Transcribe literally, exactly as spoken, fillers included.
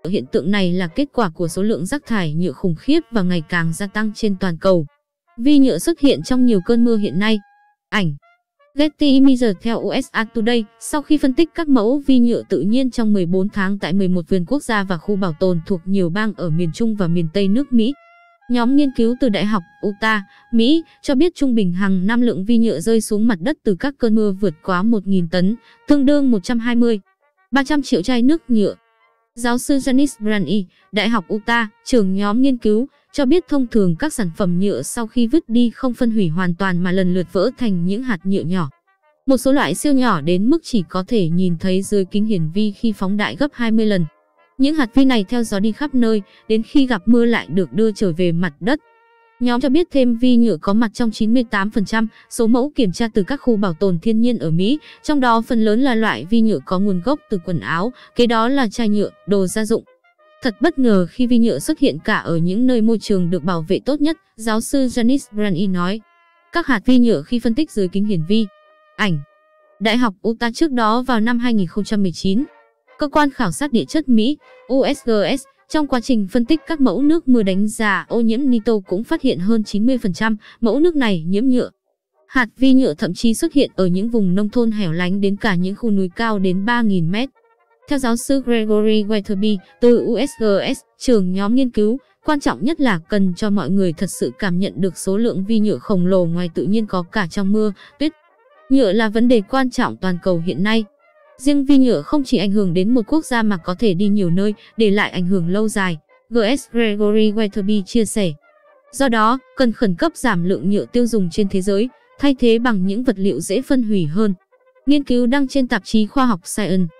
Hiện tượng này là kết quả của số lượng rác thải nhựa khủng khiếp và ngày càng gia tăng trên toàn cầu. Vi nhựa xuất hiện trong nhiều cơn mưa hiện nay. Ảnh Getty Images theo u ét a Today, sau khi phân tích các mẫu vi nhựa tự nhiên trong mười bốn tháng tại mười một vườn quốc gia và khu bảo tồn thuộc nhiều bang ở miền Trung và miền Tây nước Mỹ, nhóm nghiên cứu từ Đại học Utah, Mỹ cho biết trung bình hàng năm lượng vi nhựa rơi xuống mặt đất từ các cơn mưa vượt quá một nghìn tấn, tương đương một trăm hai mươi đến ba trăm triệu chai nước nhựa. Giáo sư Janice Brady, Đại học Utah, trưởng nhóm nghiên cứu, cho biết thông thường các sản phẩm nhựa sau khi vứt đi không phân hủy hoàn toàn mà lần lượt vỡ thành những hạt nhựa nhỏ. Một số loại siêu nhỏ đến mức chỉ có thể nhìn thấy dưới kính hiển vi khi phóng đại gấp hai mươi lần. Những hạt vi này theo gió đi khắp nơi, đến khi gặp mưa lại được đưa trở về mặt đất. Nhóm cho biết thêm vi nhựa có mặt trong chín mươi tám phần trăm số mẫu kiểm tra từ các khu bảo tồn thiên nhiên ở Mỹ, trong đó phần lớn là loại vi nhựa có nguồn gốc từ quần áo, kế đó là chai nhựa, đồ gia dụng. Thật bất ngờ khi vi nhựa xuất hiện cả ở những nơi môi trường được bảo vệ tốt nhất, giáo sư Janice Brady nói. Các hạt vi nhựa khi phân tích dưới kính hiển vi. Ảnh Đại học Utah trước đó vào năm hai nghìn không trăm mười chín, cơ quan khảo sát địa chất Mỹ, u ét giê ét, trong quá trình phân tích các mẫu nước mưa đánh giá ô nhiễm nitơ cũng phát hiện hơn chín mươi phần trăm mẫu nước này nhiễm nhựa. Hạt vi nhựa thậm chí xuất hiện ở những vùng nông thôn hẻo lánh đến cả những khu núi cao đến ba nghìn mét. Theo giáo sư Gregory Weatherby từ u ét giê ét, trưởng nhóm nghiên cứu, quan trọng nhất là cần cho mọi người thật sự cảm nhận được số lượng vi nhựa khổng lồ ngoài tự nhiên có cả trong mưa, tuyết. Nhựa là vấn đề quan trọng toàn cầu hiện nay. Riêng vi nhựa không chỉ ảnh hưởng đến một quốc gia mà có thể đi nhiều nơi, để lại ảnh hưởng lâu dài, giê ét Gregory Weatherby chia sẻ. Do đó, cần khẩn cấp giảm lượng nhựa tiêu dùng trên thế giới, thay thế bằng những vật liệu dễ phân hủy hơn. Nghiên cứu đăng trên tạp chí khoa học Science.